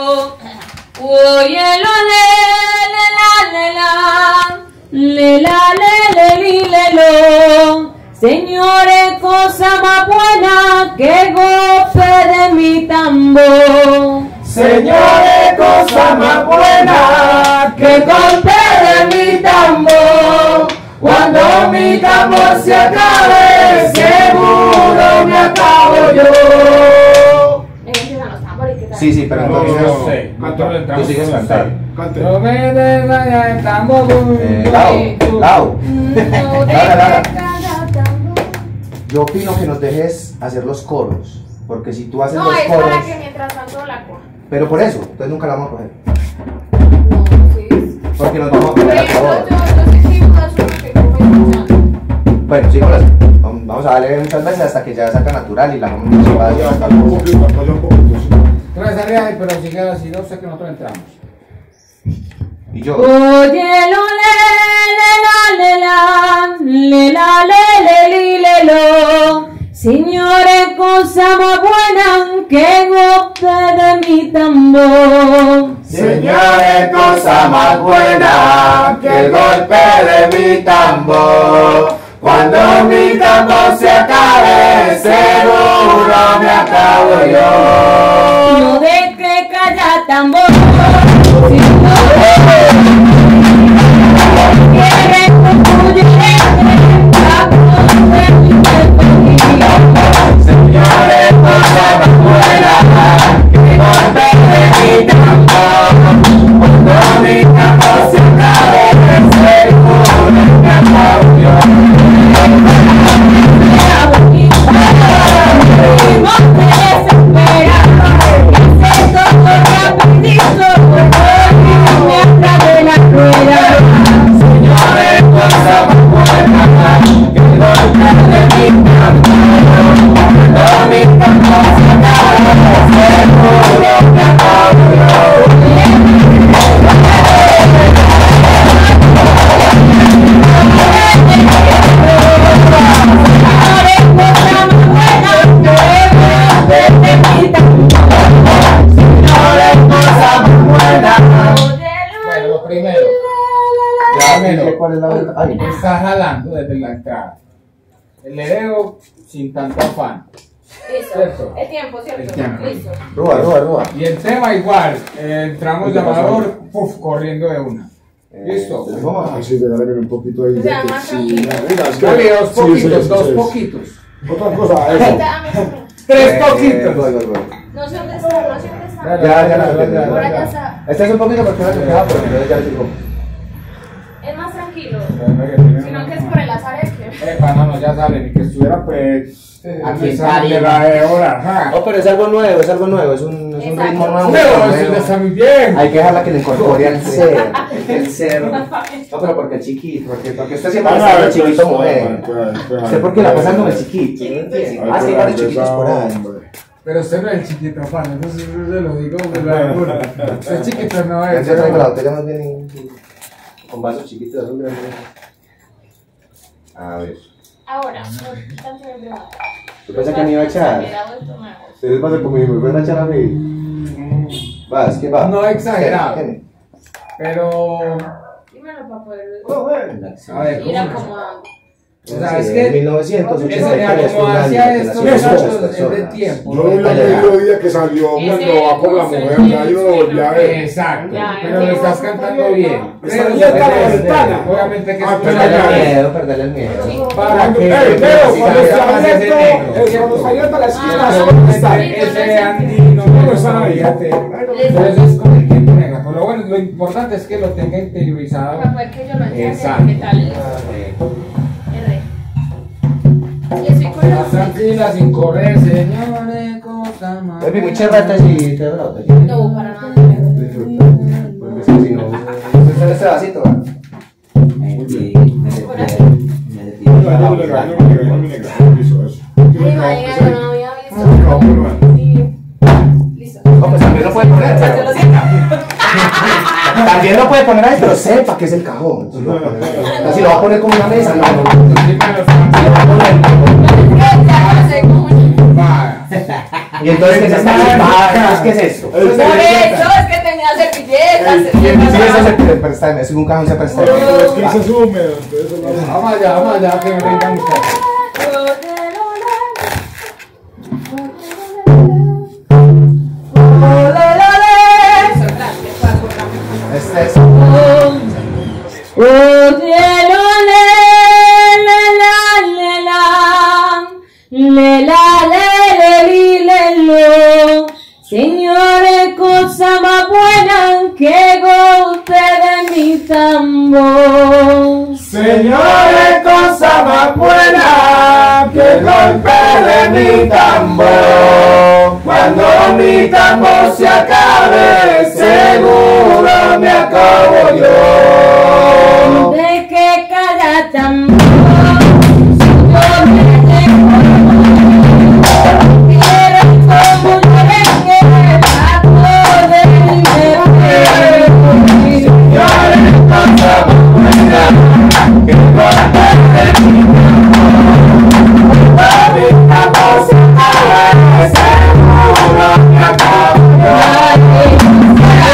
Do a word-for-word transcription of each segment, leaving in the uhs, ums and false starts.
Oye, lo le, le, la, le, la, le, la, le, le, li, le, lo. Señores, cosa más buena que golpe de mi tambor. Señores, cosa más buena que golpe de mi tambor. Cuando mi tambor se acabe, seguro me acabo yo. Sí, sí, pero entonces no sé. tú sigues cantando. No me desmayes el tambor. Eh, Lau, Lau. Dale, dale. Yo opino que nos dejes hacer los coros, porque si tú haces No, los es coros... para que mientras tanto la coja. Pero por eso, entonces nunca la vamos a coger. No, sí. Porque nos vamos a Por poner a ejemplo, favor. yo, yo sí escribo una sola que cojo escuchando. Bueno, sígalas. Vamos a darle muchas veces hasta que ya salga natural y la vamos a llevar a Un poquito, apoya un poquito. Trae salida ahí, pero si queda así, no sé que nosotros entramos. Y yo. Oye, lo le, le, la, le, la, le, la, le, le, li, le, lo. Señores, cosa más buena que golpe de mi tambor. Señores, cosa más buena que el golpe de mi tambor. Cuando mi tambor se acabe, seguro me acabo yo. No dejes callar tambor. Si no quieres concluir, Señores, cosa más buena que el golpe de mi tambor. Cuando mi tambor se acabe, seguro me acabo yo. Señores, cosa más buena que el golpe de mi tambor. Cuando mi tambor se acabe, seguro me acabo yo. Bueno, lo primero. Primero, ¿Cuál es la verdad? Ay, está jalando desde la entrada. El lereo sin tanto afán. Listo. Cierto. El tiempo, ¿cierto? El tiempo. Listo. Rúa, rúa, rúa. Y el tema igual. eh, entramos llamador, puf, corriendo de una. ¿Listo? ¿Cómo? Así, regálame un poquito ahí. O sea, de- más sí, tranquilo. mira, es que- Dale, dos sí, poquitos, sí, sí, dos sí. poquitos. Otra cosa, Ahí eso. está, dame uno. Tres Eh, poquitos. voy, voy, voy. No sé dónde está, no sé dónde está. Dale, Ya, dale, ya, dale, ya, dale, ya. Por dale, allá dale. está. Este es un poquito porque no se queda, pero entonces ya digo. Es más tranquilo. Sino Sino que es por el azar es que. Epa, no, no, ya sale, ni que estuviera pues aquí sale la de hora. ajá. No, pero es algo nuevo, es algo nuevo, es un, es un Exacto. ritmo nuevo. Pero nuevo. eso ya está muy bien. Hay que dejarla que le incorpore al ser. El ser. No, pero porque el chiquito, porque, porque usted siempre Ah, está no, el pues, chiquito pues, mujer. pues, pues, ¿Usted por qué la pues, pasa con el pues, chiquito? ¿No entiende? ay, Ah, sí, pues, varios chiquitos por ahí. hombre. Pero usted no es el chiquito, fan, eso sí se lo digo de la locura. Usted chiquito no Ya es. se traigo la botella más bien con vasos chiquitos, azul grande. A ver. Ahora, no, quítate el dedo. ¿Tú pensás que me iba a echar? ¿Ustedes van a comer? ¿Me van a echar a mí? Vas, ¿qué va? No exagerado. ¿Qué? Pero. Dímelo para poder A ver, ir ¿cómo? acomodando. O sea, es que. mil novecientos ochenta y Ese tres como fue un año hacía que estos nacieron muchas muchachos es de personas. tiempo. Yo vi el mediodía que salió Ese cuando va por la curso, mujer, ya yo lo volví a ver. Exacto, Ya, pero ya. lo estás cantando bien. Está Pero abierta la desde- ventana. obviamente que Ah, es pero Perderle ya. el miedo, perderle el miedo. para que Ey, pero cuando se salga más ese abierto, negro, eh, cuando ¿cierto? se abierta la esquina, Ah, solo Ese- está. ese andino no está ahí, fíjate. Pero eso es con el tiempo negro. Pero lo bueno, lo importante es que lo tenga interiorizado. Para poder que yo lo entienda. Exacto. ¿Qué tal? R. Y estoy con Más los. tranquila, sin correr, señores, cosa más. Baby, muy chévere y te brota. No, para nada. Porque si no, usted ese vasito, ¿va? No, le regalé un negra, un negra, hizo eso. Ay, marica, yo no había visto. Sí. Listo. No, pues también lo puede poner, pero... También lo puede poner ahí, pero sepa que es el cajón. Si lo, va a poner- si lo va a poner como una mesa, no, no. Vaya. Y entonces, ¿qué es esta chupada? ¿Qué es eso? Por eso las servilletas. Sí, eso se puede prestar, es un cajón se presta. Es que eso es húmedo, entonces eso no. Vamos allá, vamos allá, que me vengan ustedes. Este es. Oh, cielo, le, le, la, le, la, le, la, le, le, li, le, lo. Señores, cosa más buena que golpe de mi tambor. Señores, cosa más buena que el golpe de mi tambor. Cuando mi tambor se acabe, seguro me acabo yo. De que cada tambor, yo me dejo, quiero como un merengue, pato de mi bebé. Señores, cosa más buena que el golpe de mi tambor. Cuando mi tambor se acabe, seguro me acabo yo.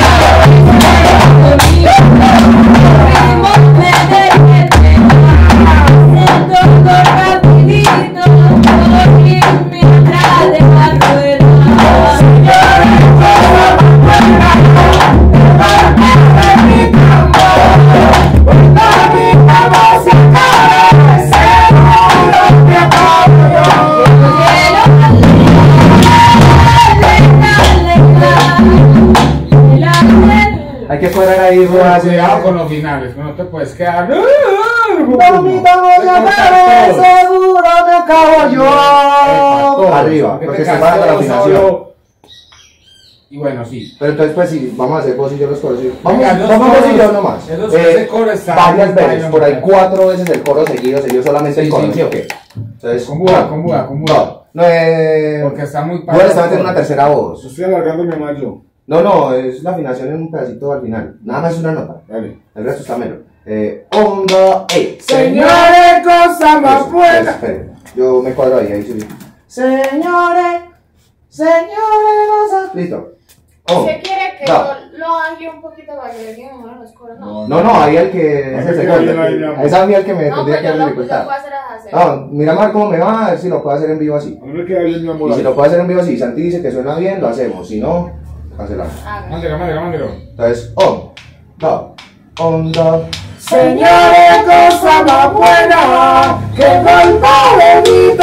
Hay que cuadrar ahí, Cuidado con los finales, no te puedes quedar. No, mi tambor se acabe, seguro me acabo yo. Arriba, porque se baja la afinación. Y bueno, sí. Pero entonces, pues sí, vamos a hacer vos y yo los coros. sí. Vamos, Venga, los vamos vos y yo coros, nomás. esos- Eh, ese coro está- varias está veces, bien, por ahí bien. cuatro veces el coro seguido, seguido solamente el Sí, coro, sí. ¿sí o qué? Entonces, Con Buda, con Buda, con Buda. No, no eh. Porque está muy Buda le está metiendo una tercera voz. Estoy alargándome más yo. No, no, es la afinación en un pedacito al final. Nada más es una nota. Dale. El resto está melo. Eh, un, dos, ey. Señores, cosa más Eso, buena. eso, espere. Yo me cuadro ahí, ahí subí. Señores, señores, cosas. Listo. Oh. ¿Se quiere que No. yo lo haga un poquito para que le queden mejor los coros? No. No, no, ahí el que es el Ahí segundo. ahí, ahí, ahí. Es a mí el que me No, tendría pues que yo dar lo, lo dificultad. puedo hacer a hacer. No, mira a ver cómo me va, a ver si lo puedo hacer en vivo así. A mí me queda bien mi amor. Y si lo puedo hacer en vivo así, Santi dice que suena bien, lo hacemos. Si no, cancelamos. Haga. Mándelo, mándelo, mándelo. Entonces, on, do, on, do. Señores, cosa más buena que el golpe de mi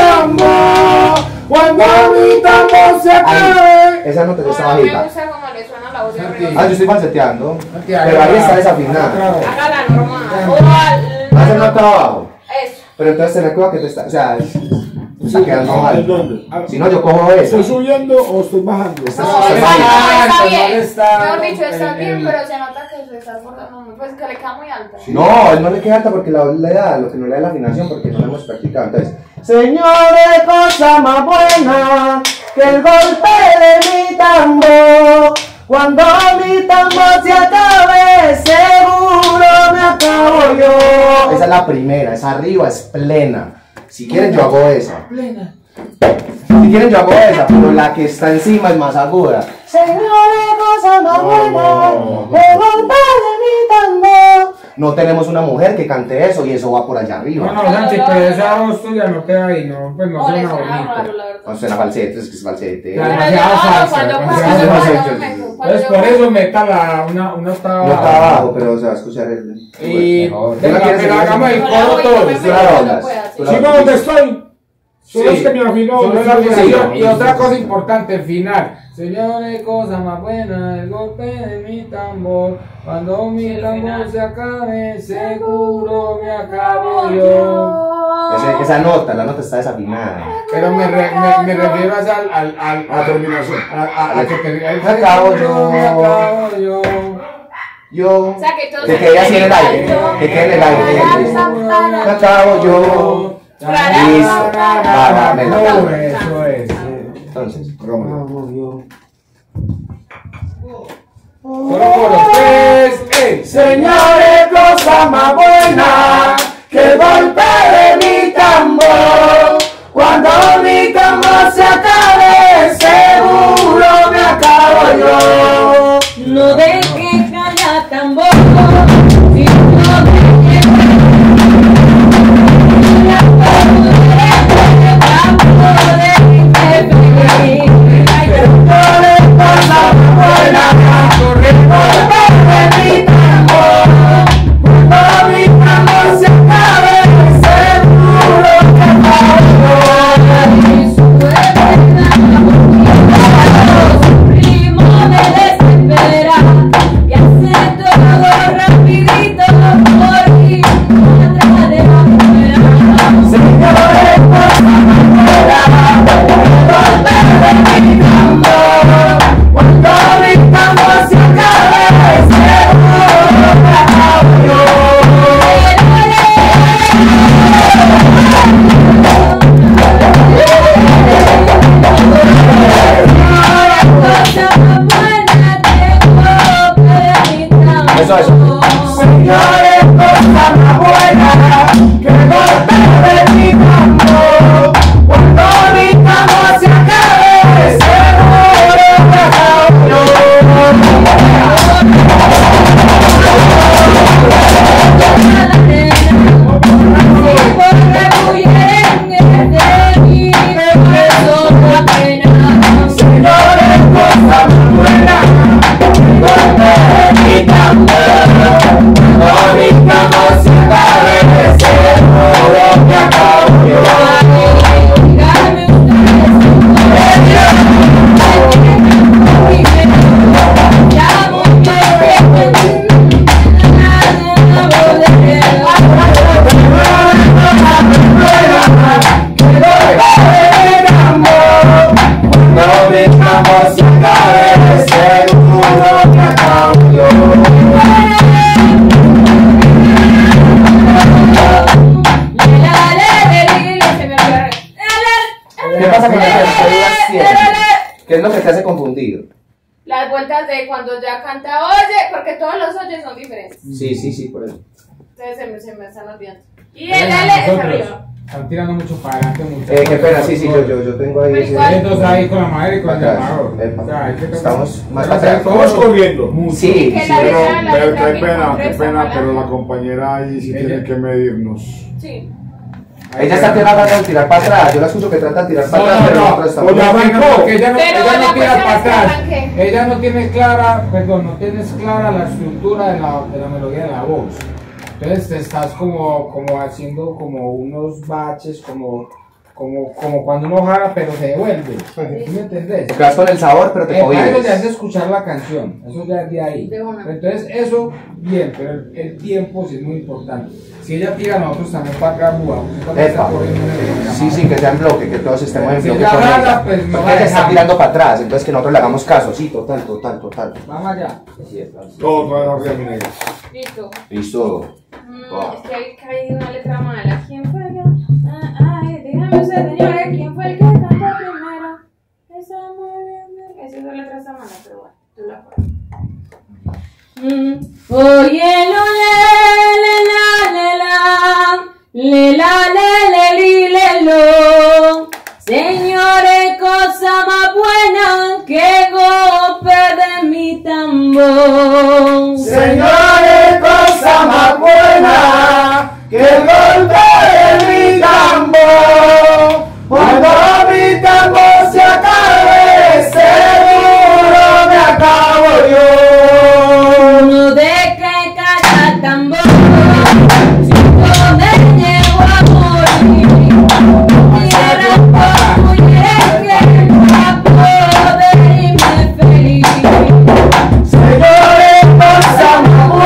tambor. Cuando mi tambor se acabe. Esa nota ya está Bueno, me bajita. gusta cómo le suena la voz de Santi. Ah, yo estoy falseteando. Santi, Pero ahí está otra desafinada. vez. Hágala normal. O al- Hace nota abajo. Eso. Pero entonces ten cuidado que te está. O sea, está quedando ¿En mal. dónde? Ah, Si no, yo cojo eso. ¿Estoy subiendo o estoy bajando? Está- No, se está, baja. no, está No bien. está- Mejor dicho, está el- bien, el- pero se nota que se está esforzando muy, pues que le queda muy alta. No, él no le queda alta porque la voz le da, lo que no le da la afinación porque no lo hemos practicado. Entonces, señores, cosa más buena que el golpe de mi tambor. Cuando mi tambor se acabe, seguro me acabo yo. Esa es la primera, esa arriba es plena. Si quieren, yo hago esa. Plena. Si quieren, yo hago esa, pero la que está encima es más aguda. Señores, cosa más buena que el golpe de mi tambor. No tenemos una mujer que cante eso y eso va por allá No, arriba. no, Santi, pero esa voz tuya no queda ahí, no, pues no No, le suena suena raro, bonito. la verdad. No suena falsete, es que es falsete. Claro. Pero demasiado yo, falsa, cuando demasiado cuando- falsa. cuando me- cuando Entonces yo- por eso meta la, una, una octava No está abajo, pero se va a escuchar el. Y Mejor. venga, ¿Tú la quieres pero seguir? hagamos el No la coro voy, yo todos. me Tú la meto cuando doblas. pueda, sí. Tú la ¿Sigo donde estoy? Solo es que me afinó. Solo es la Sí. afinación. Y otra cosa importante, el final. Señores, cosa más buena, el golpe de mi tambor. Cuando mi tambor se acabe, seguro me acabo yo. Ese- esa nota, la nota está desafinada. Pero me, re- me, me refiero a, al, al, al, A la terminación. a, a, a que te Me acabo yo. me acabo yo. Yo. O sea, que todos Que quede así en el aire. Que quede en el aire. Me acabo yo. Listo. Va, va, me la- No, eso es. Entonces. Hagámoslo. Coro, coro, tres, eh. Señores, cosa más buena que el golpe de mi tambor. Cuando mi tambor se acabe, seguro me acabo yo. No dejes Eso, eso. Señores, cosa más buena que el golpe de mi tambor. Cuando mi tambor se acabe, seguro me acabo yo. Señores, cosa más buena que el golpe de mi tambor. Cuando mi tambor se acabe, seguro me acabo yo. ¿Qué pasa con el ¿Qué es lo que te hace confundir? Las vueltas de cuando ya canta oye, porque todos los oyes son diferentes. Sí, sí, sí, por eso. Entonces se me, se me están olvidando. Y el L es arriba. Están tirando mucho para adelante, mucho. Eh, qué pena, sí, sí, yo, yo, yo tengo ahí ese... Entonces ahí con la madre y con el Atrás. llamador. Epa. O sea, hay que Estamos más Pero atrás. Todos corriendo. mucho. Sí, Que sí. la Pero, letra, la pero letra qué que pena, encontré qué está pena, mala. pero la compañera ahí sí Ella- tiene que medirnos. Sí. Ella está tratando de tirar para atrás. Yo la escucho que trata de tirar para No, atrás, no, pero no. nosotros estamos... Oye, arrancó. Porque ella no, Pero ella la no tira cuestión para es que atrás. arranque. Ella no tiene clara, perdón, no tienes clara la estructura de la, de la melodía de la voz. Entonces te estás como, como haciendo como unos baches, como, como, como cuando uno jala pero se devuelve. ¿Sí me entendés? Te quedas con el sabor, pero te Eh, ahí es donde cohibes. hace escuchar la canción, eso ya es de ahí. De una. Entonces eso, bien, pero el, el tiempo sí es muy importante. Si ella tira, nosotros también para atrás, buah, cuando está Epa. corriendo en el- Sí, sí, que sea en bloque, que todos estemos en Si bloque ella con jala, ella. pues, no Porque la ella está dejamos. tirando para atrás, entonces que nosotros le hagamos caso. Sí, total, total, total. Vamos allá. Todo otra vez arriba, mi negra. Listo. Listo. Mm, Wow. Es que hay, que hay una letra mala. ¿Quién fue el que? Ah, ay, dígame usted, señores, ¿quién fue el que cantó primero? Esa muy bien. Esa letra está mala, pero bueno, tú la pones. Mm. Oye, lo le, le, la, le, la, le, la, le, le, li, le, lo. Señores, cosa más buena que golpe de mi tambor. Señores, cosa más buena que el golpe de mi tambor. Cuando mi tambor se acabe, seguro me acabo yo. No deje caer tambor, si no me llevo a morir. Quiero construir que para poder irme feliz. Señores, cosa más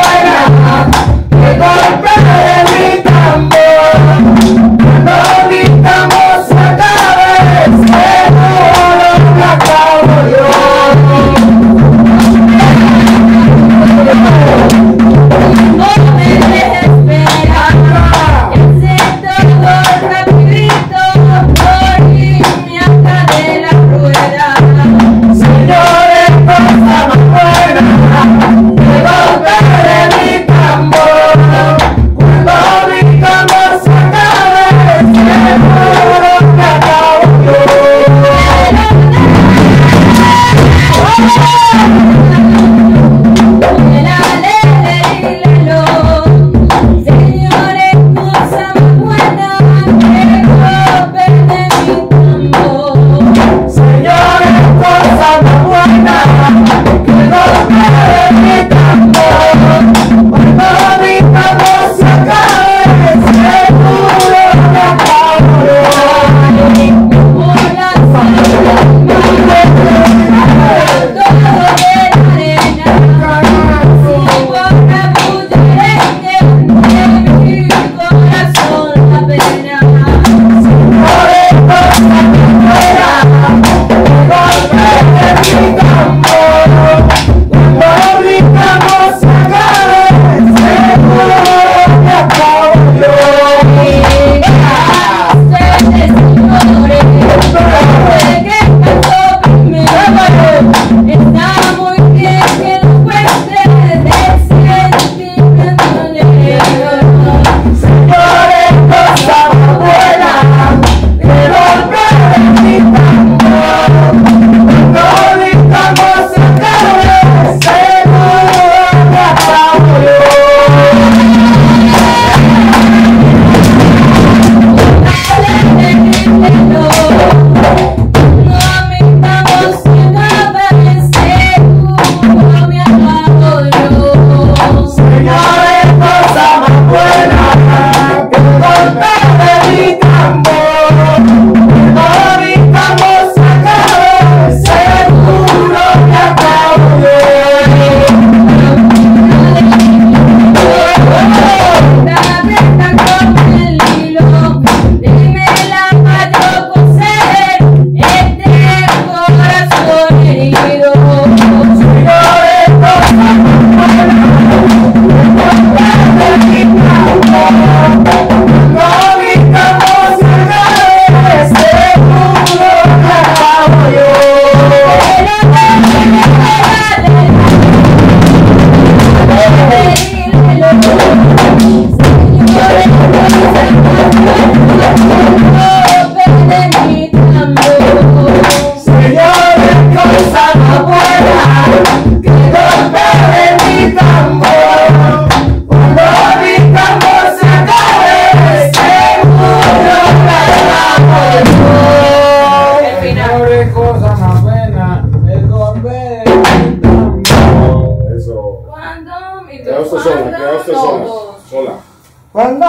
usted sola, queda usted sola. Todos. Sola. Cuando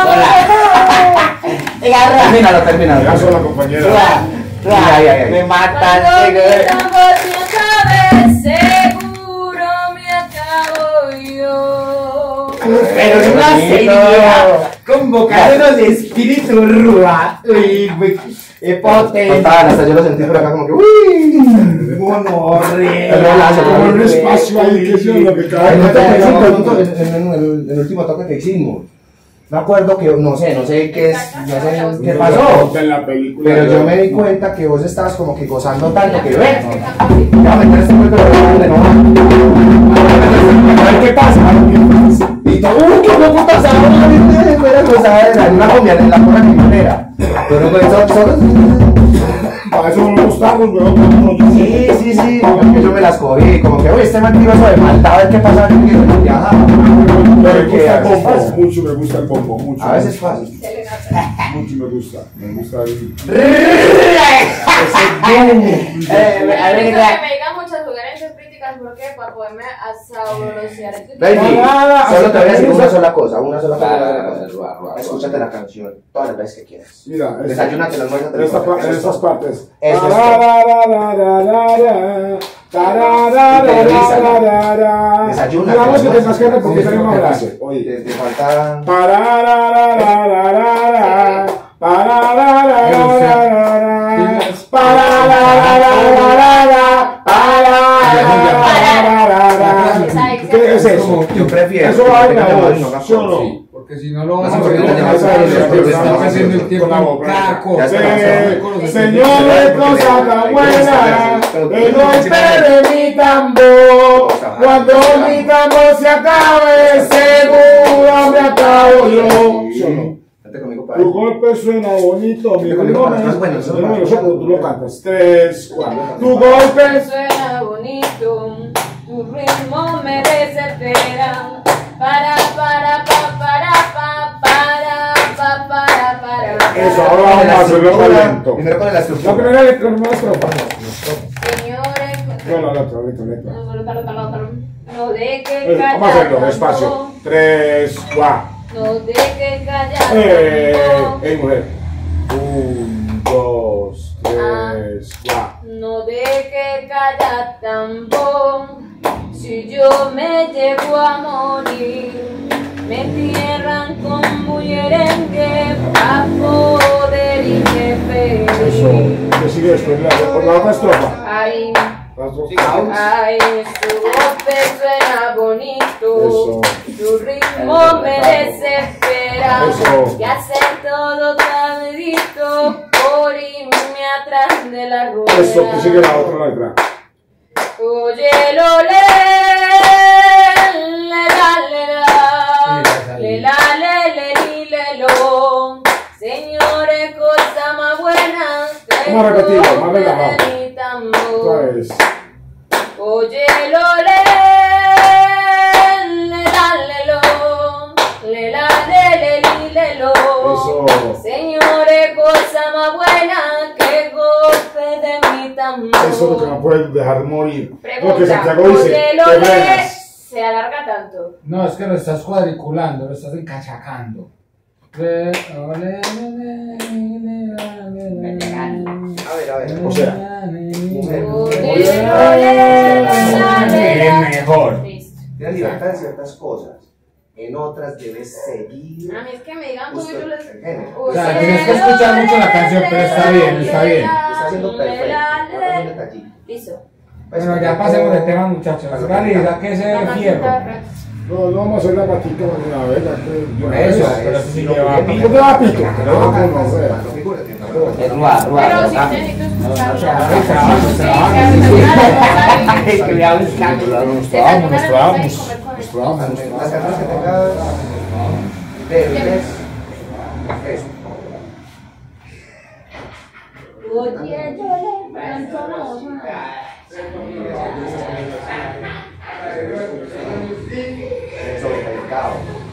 termínalo, termínalo. Ya sola, compañera. Ay, ay, ay. Me matan, Cuando mi nigga. tambor se acabe, seguro me acabo yo. Pero es una serie convocando los espíritus Rúa. Uy, muy es potente. Total, hasta yo lo sentí por acá como que uy. Monorrea. Como un espacio ahí que es lo que En cae. el toque que hicimos, en- en- en el- en el último toque que hicimos. Me acuerdo que, no sé, no sé qué es, no sé qué pasó. En la película. Pero yo me di cuenta que vos estabas como que gozando tanto que ven. Ya meter este cuento de no. A ver qué pasa. Y todo, uy, qué fue puta sabor, fuera gozadera, en una comida en la cosa que pero pues son, son, Para eso no me gustaron, weón. sí, sí, sí, yo, yo me las cogí, como que, uy, este man tiene eso de maldad, a ver qué pasa, y ya, ajá. Me Porque gusta a el veces pompo, pasa. mucho me gusta el pompo, mucho. A veces pasa. Mucho me gusta, me gusta el... Eh, Me a ver, gusta que me digan muchas sugerencias críticas porque para poderme asabrosear este Baby, Nada, solo te voy a decir nada. una sola cosa, una sola cosa. Ruá, ruá, ruá. Escúchate la canción todas las veces que quieras. Mira, es- Desayúnate, almuérzate, en, esta, pa- en eso es estas todo. partes. Eso es Tarararararara, tarararararara. Desayuna, Digamos que te tengas que almuerzas. repetir la misma Te- frase. Te, Oye. te falta. Parararararara, parararararara, parararararara, parararararara. ¿Qué es eso? Yo prefiero. Eso va en la que tenga voz, no me ¿sí o no? acuerdo. Sí, porque si no lo No, vamos a porque hacer no como te vas a ir, estamos porque estamos estamos haciendo el tiempo con la en boca. caco. Ya está. Eh, Señores, cosa tan buena, el golpe de mi tambor. Cuando mi tambor se acabe, seguro me acabo yo. ¿Sí o no? Vete conmigo para Tu ahí. golpe suena bonito, mi Vete conmigo para las cosas buenas, ritmo ¿no? es bueno, tú lo cantas. Tres, cuatro. Tu Me golpe suena bonito, tu ritmo me desespera. Para, para, pa, para, pa, para, pa, para, para. Eso, ahora vamos a hacerlo con lento. Primero con la La estructura. primera letra, la primera estrofa. Señores, No, la letra, letra, letra. no, no, no, no, no, no deje Eh, callar. Vamos a hacerlo, tanto, despacio. Tres, cuatro. No deje callar. Eh, tanto. hey, mujer. Un, dos, tres, cuatro. No deje callar tambor. Si yo me llego a morir, me entierran con bullerengue pa' poder irme Eso. feliz. ¿Qué sigue después? La, por la otra estrofa. Ay, La otra- ay, su golpe suena bonito. Eso. Tu ritmo me desespera. Eso. Y hacer todo rapidito por irme atrás de la rueda. Eso, que sigue la otra letra. Oye, lo le, le, la, le, la, le, la, le, le, li, le, lo. Señores, cosa más buena que Vamos a repetirlo, más golpe relajado. de mi tambor. Otra vez. Oye, lo le, le, la, le, lo, le, la, le, le, li, le, lo. Eso. Señores, cosa más buena que golpe de mi tambor. Eso es lo que no puedes dejar morir. Pregunta, Porque Santiago dice, oye, te lo le, frenas. se alarga tanto. No, es que lo estás cuadriculando, lo estás encachacando. Re, ole, le, le, le, le, le, A ver, a ver. O sea, mujer. Oye, lo le, la, le, Es la. mejor. Listo. Tienes libertad en ciertas cosas. En otras debes seguir. A mí es que me digan tú y yo les... el género. O sea, tienes que escuchar mucho la canción, pero está bien, está bien. Está haciendo perfecto. Ahora un detallito. Listo. Bueno, ya pasemos de tema, muchachos. Realidad que se Vamos a fierro. quitar- No, no vamos a hacer la patita de una vez. ya que- Por eso, pero Si si lo lleva pones- ¿Por qué va a pito? Pero No, no no, no, cantas, sea. no figúrate, no. Es Ruá, Ruá. Pero si Ruá. necesito escuchar. Trabajo, trabajo, Sí, trabajo. que desayunar, Es que me hablo escándalo. Nos trabamos, nos trabamos. Nos comer con Nos trabamos, nos Las trabamos. canciones que tengas débiles. Eso. Oye, yo le canto la voz. Sobrecalentado.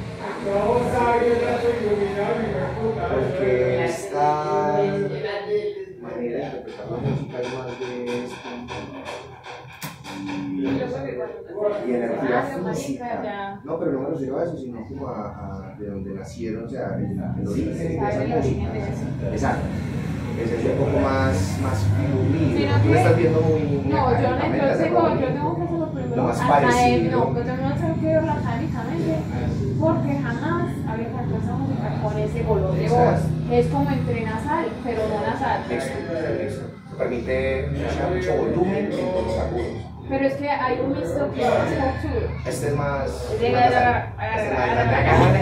Porque esta manera de interpretar la música es más de esto. Y energía Ah, física. ya. No, pero no me refiero a eso, sino como a, a de donde nacieron, o sea, el, el origen de esa Saber el origen de música. eso. Exacto. Ese es un poco más, más fluido. Sino Tú lo que- estás viendo muy, muy No, yo, no, académicamente, yo, hace tengo, como- yo tengo que hacerlo primero lo más académico, parecido. no, yo tengo, tengo que verlo académicamente porque jamás había cantado esa música con ese color de voz. Exacto. Es como entre nasal, pero no nasal. Extra, extra. Se permite escuchar mucho volumen en todos los agudos. Pero es que hay un mixto que es pop tour. Este es más. De más la- nasal. la- Este es la- más- la-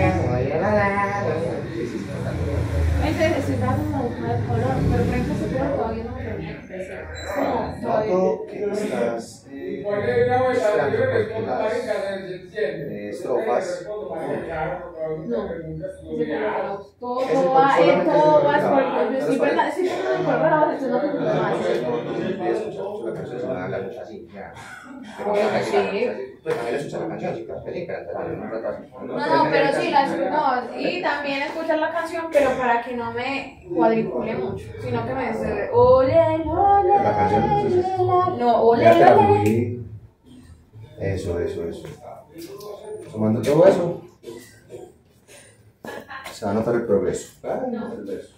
Sí, sí, sí, totalmente. Entonces estoy tratando de buscar el color, pero por ejemplo ese color todavía no me permite crecer. Es como todavía. Noto que estás eh, mezclando porque las eh, estrofas. No, ese color no. Todo, Ese todo va, eh, solamente todo ese va color. por yo estoy pensando, estoy pensando en el color ahora, estoy no tengo más. No, no, no, escuchar mucho la canción, se van a hablar mucho así, ya. Pero Bueno, para que sí. la canción- Pues también escuchar la canción, sí, claro, sí, pero también un rato así. No, no, pero sí, la no, y también escuchar la canción, pero para que no me cuadricule mucho, sino que me dice, ole, ole, La canción, entonces. no, ole, Ya te la ole. fluí. Eso, eso, eso. Sumando todo eso, se va a notar el progreso. Ah, el progreso.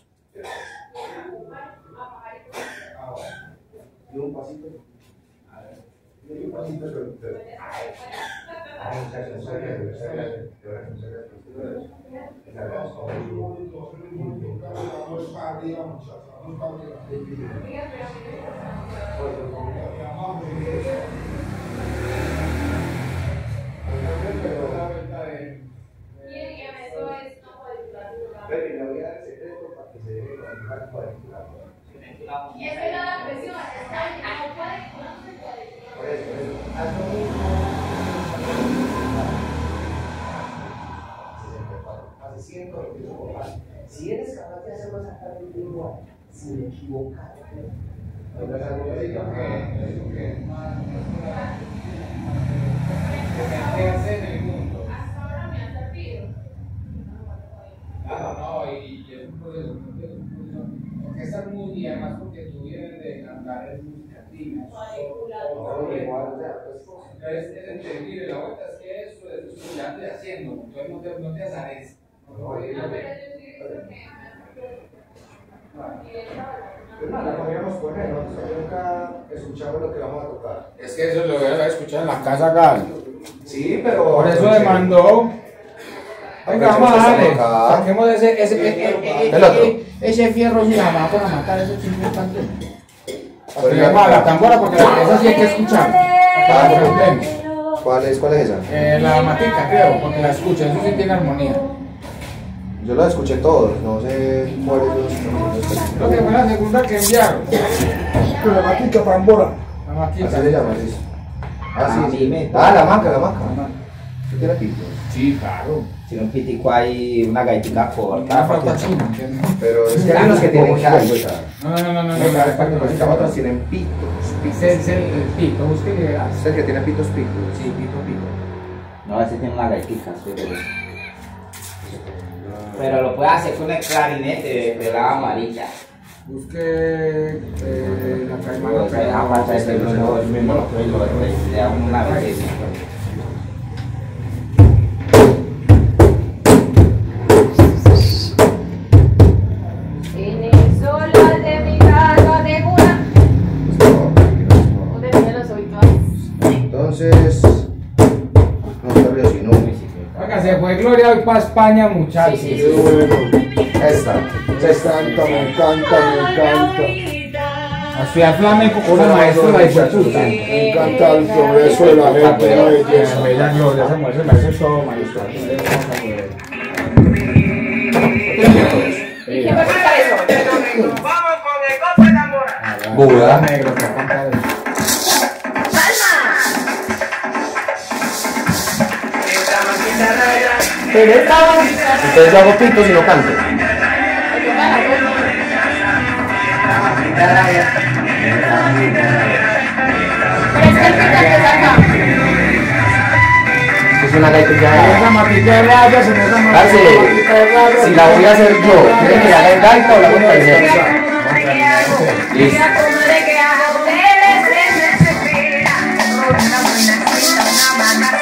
Y un pasito. Y un pasito, pero- pero- Ay, muchachos, muchas gracias, muchas gracias, muchas gracias, muchas gracias. Muchas Pero le voy a dar el secreto para que se deje manejar cuadricular. Y es que la presión está no puede Por eso, por eso, haz lo mismo. sesenta y cuatro, hace cien con lo que hizo Popal. Si eres capaz de hacerlo exactamente igual, sin equivocarte, ¿logras algo así? No, y, y es un proceso, un proceso, un proceso. Porque esa armonía, además porque tú vienes de cantar en música latina, entonces es entendible, la vuelta es que eso es estudiante haciendo, entonces no te, no te azares. Pues nada, la podríamos poner, ¿no? Nosotros nunca escuchamos lo que vamos a tocar. Es que eso lo voy a escuchar en la casa Gal. Sí, pero. Por eso demandó. Venga, vamos a darle. Saquemos ese, ese, ese, ese, El otro. ese fierro sin jamás para matar ese chingo tanto. Pues Vamos a la tambora porque esa sí hay que escuchar. Para que lo tenga. ¿Cuál es, cuál es esa? Eh, la matica, creo, porque la escucho, eso sí tiene armonía. Yo la escuché todos, no sé cuál es los. Creo que fue la segunda que enviaron. La matica tambora. La Así matica. se llama, sí. Ah, Ah, sí, dime. sí. Ah, la maca, la maca. ¿Qué tiene pito? Sí, claro. Tiene un pitico ahí, una gaitica Una corta. flauta china. Pero es que hay unos que tienen gaita. No, no, no, no, no. No, la de otras tienen pitos. pitos. Es el pito, busque. Es el que tiene pitos pitos. Sí, pito, pito. No, ese tiene una gaitica. Sí, pero... pero lo puede hacer con el clarinete de, de la amarilla. Busque eh, la caimana. O sea, aparte de que no es mismo lo que lo le da una belleza. En el sol de mi casa de cuna. ¿Dónde tienen los oídos? Entonces, no se río sino. Oiga, se fue Gloria hoy para España, muchachos. Sí, sí, Qué bueno. Esta. Me encanta, me encanta, me encanta. A estudiar flamenco con el maestro la disfruta. Me encanta el progreso de la gente. la belleza. Bella Gloria, esa mujer se merece todo, maestro. ¿Y quién va a cantar eso? Buda. Negro, que canta eso. Pero esta. Entonces yo hago pitos y no canto. Es una gaita Esa ya. matita de rayas, en esa matita Parce, de rayas. si la voy a hacer yo, ¿quieren que la haga en gaita o la hago en gaita? Listo. Mira cómo le queda a ustedes en ese pera. Una buena cita, una mala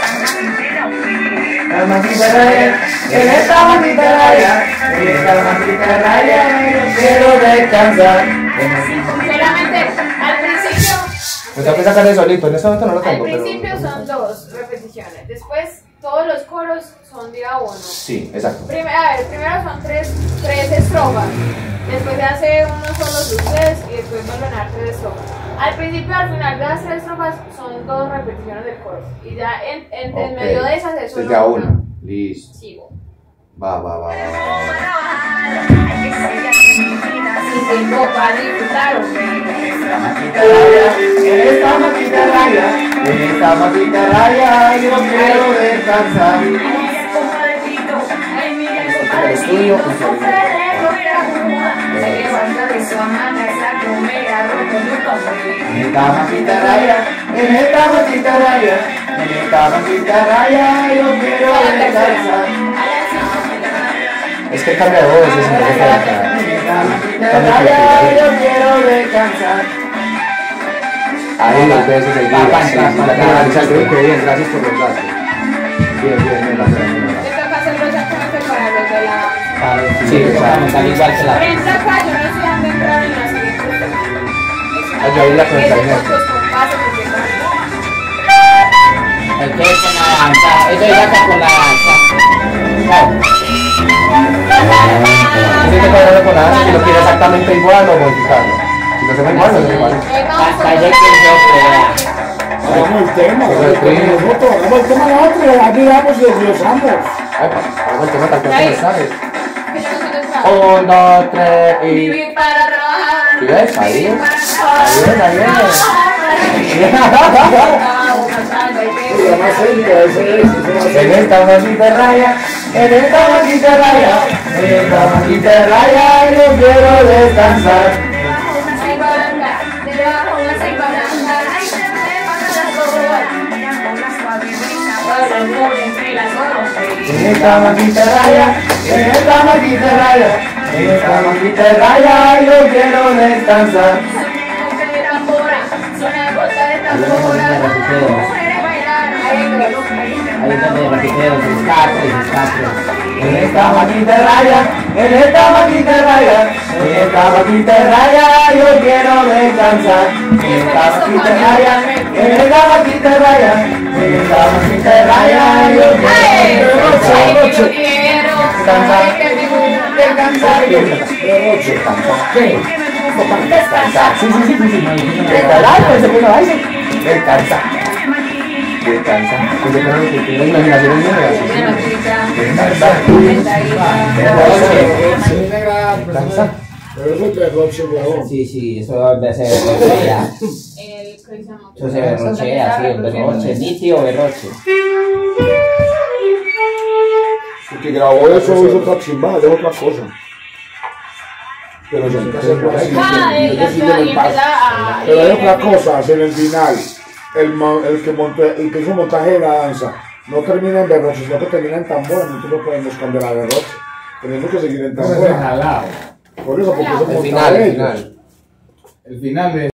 esta maldita raya, en esta maldita raya, en esta maldita raya, yo quiero descansar. Solamente al principio. Me tengo que sacar el solito, en este momento no lo Al tengo. principio pero... son dos repeticiones. Después todos los coros son de a uno. Sí, exacto. Primero, a ver, primero son tres, tres estrofas. Después se hace uno solo sus tres y después vuelven a dar tres estrofas. Al principio, al final de las tres estrofas son dos repeticiones del coro. Y ya en, en, en Ok. medio de esas es Entonces solo ya una. una. Listo. Sigo. Va, va, va, va, va. Y tengo para disfrutar, ok. En esta maldita raya, en esta maldita raya, yo quiero descansar. El estudio, un solito. En esta maldita raya, en esta maldita raya, en esta maldita raya, yo quiero descansar. Es que cambia de voz, es un poco fuerte. En esta maldita raya, yo quiero descansar. Ahí dos veces seguidas, sí, sí, la canaliza, creo que bien, gracias por los datos. Bien, bien, bien, la bien, Te toca hacerlo exactamente para los de la... sí, exacto. igual que la. Por ejemplo, acá yo no estoy dejando entrar en la siguiente. Ay, yo ahí la cuenta, Esos Inés. son los compases porque son- El que es con la danza. Eso es acá con la danza. Tienes que cuadrarlo con la danza, si lo quiere exactamente igual o modificarlo. Si lo hacemos igual, lo hacemos igual. Eh, vamos Hasta con ayer los- que yo crea. Hagamos el tema, hagamos el tema nosotros, hagamos el tema nosotros, aquí vamos y desglosamos. Ay, pa, hagamos el tema tal cual como sabes. que yo no sé dónde está. Un, dos, tres y... Vivir para trabajar. ¿Sí ves? Ahí Vivir es. para Ahí es, ahí es. trabajar. Pero más épica, eso es, eso va a En ser. esta maldita raya, en esta maldita raya, en esta maldita raya, yo quiero descansar. En esta maldita raya, en esta maldita raya, en esta maldita raya, yo quiero descansar. Ahí es donde repiteo, se escapa y se escapa. En esta maldita raya, en esta maldita raya, en esta maldita raya, yo quiero descansar. En esta maldita raya, en esta maldita raya, en esta maldita raya, yo quiero descansar. Descansar, descansar. ¿Qué? Descansar. Sí, sí, sí, sí, sí. Descansar, pues se puso ahí. Descansar. Descansar. Pues yo creo que tiene imaginación en Descansar. Pero eso es de Roche, weón. Sí, sí, eso debe ser berrochea. Eso se berrochea, sí, berroche, litio o berroche. El que grabó eso hizo otra chimbada, es otra cosa. Pero sí que se puede así. Ah, él Ellos ya siguen el y paso. empieza a... Pero hay otra cosa, en el final, el, mo- el que montó, el que hizo montaje de la danza, no termina en berroche, sino que termina en tambor, nosotros no podemos cambiar a berroche. Tenemos que seguir en No se tambor. jalado. Por eso, porque eso El montaje final, de el ellos. final. El final de